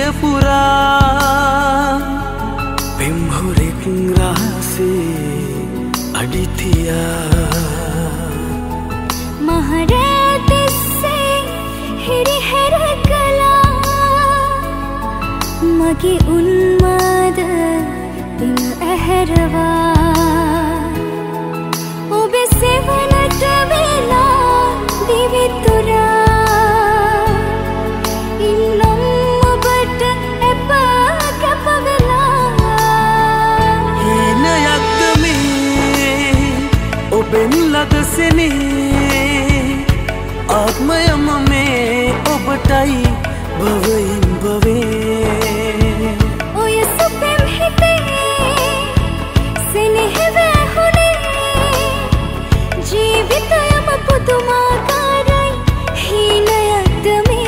පුරා පෙම්හොරෙක් රහසේ අඩිතියා මහරෑ තිස්සේ හිරිහැර කළා මගේ උන්මාද දින ඇහැරවා ඔබේ සෙවණට වෙලා දිවිතුරා ඉන්නම් ඔබට එප කැප වෙලා හීනයක්ද මේ ඔබෙන් ළඟසෙනේ ආත්මයම මේ ඔබටයි භවයෙන් භවේ ඔය සුපෙම් හිතේ සෙනෙහ වැහුනේ ජීවිතයම පුදුමාකාරයි හීනයක්ද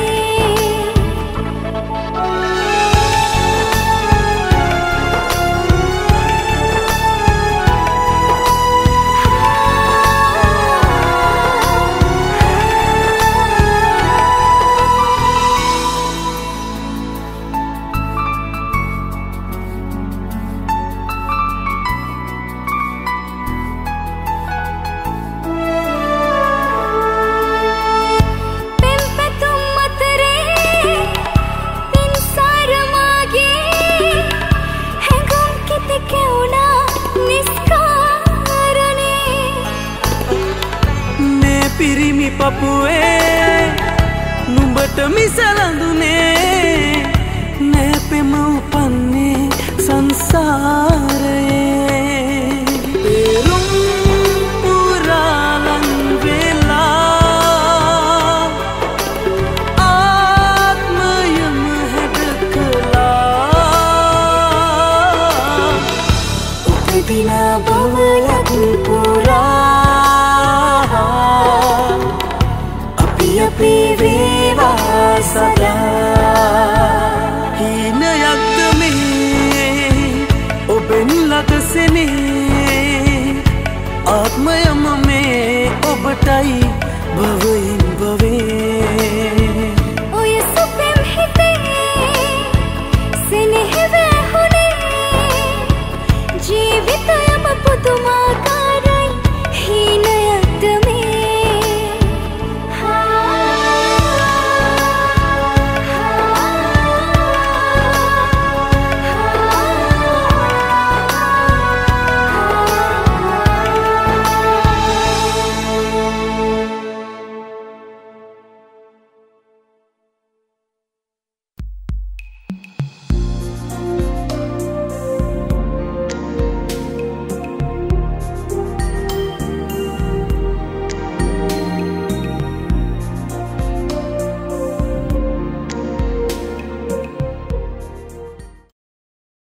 පිරිමි පපුවේ නුඹට මිසලඳුනේ නෑ පෙම උපන්නේ සංසාරයේ පෙරුම් පුරාලන් වෙලා ආත්මයම හැඩ කළා උපදිනා භවයක් පුරා අපි වේවා සදා හීනයක්ද මේ ඔබෙන් ළඟසෙනේ ආත්මයම මේ ඔබටයි භවයෙන්